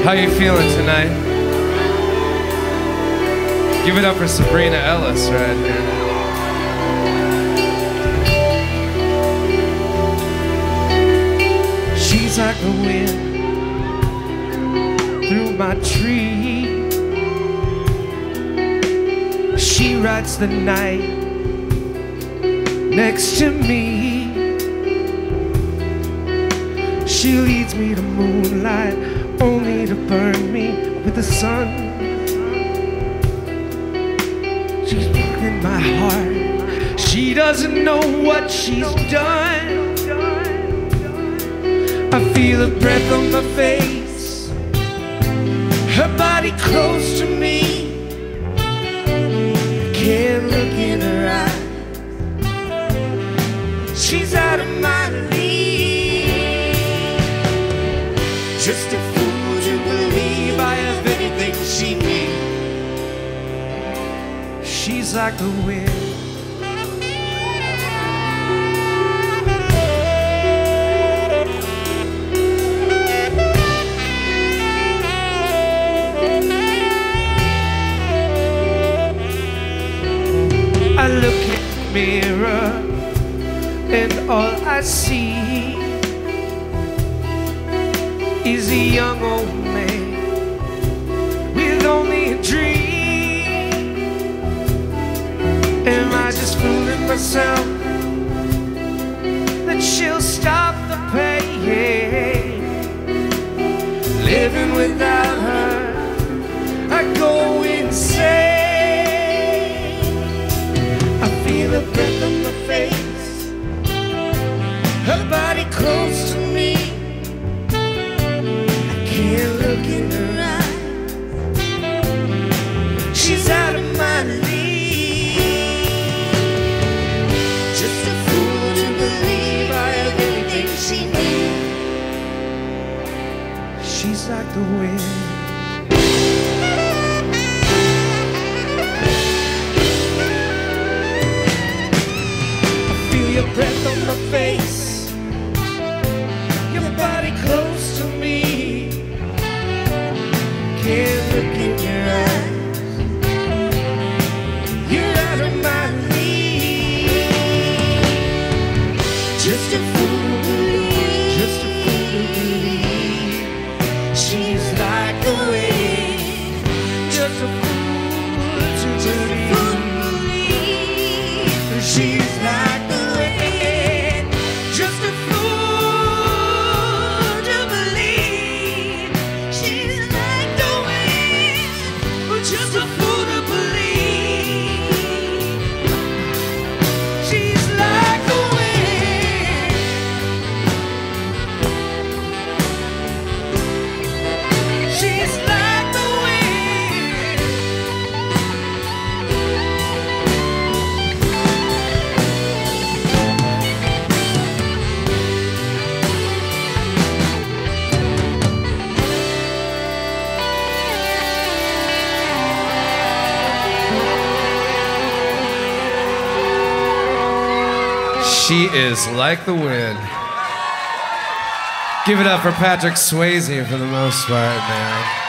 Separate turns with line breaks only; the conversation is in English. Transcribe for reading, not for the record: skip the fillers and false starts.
How you feeling tonight? Give it up for Sabrina Ellis right here. She's like the wind through my tree. She rides the night next to me. She leads me to moonlight, only to burn me with the sun. She's in my heart. She doesn't know what she's done. I feel her breath on my face, her body close to me. Can't look in her eyes. She's out of my league. Just a fool to believe I have anything she needs. She's like the wind. I look in the mirror and all I see is a young old man with only a dream. Am I just fooling myself that she'll stop the pain? Living without her, I go insane. Feel her breath on my face, her body close to me. I can't look in her eyes. She's out of my league. Just a fool to believe I have anything she needs. She's like the wind. Your breath on my face, your body close to me. Can't look in your eyes. You're out of my league. Just a fool to believe, just a fool to believe. She's like the wind. Just a fool to believe. She's like the just a fool to believe. She's like the wind. She's like the wind. She is like the wind. Give it up for Patrick Swayze for the most part, man.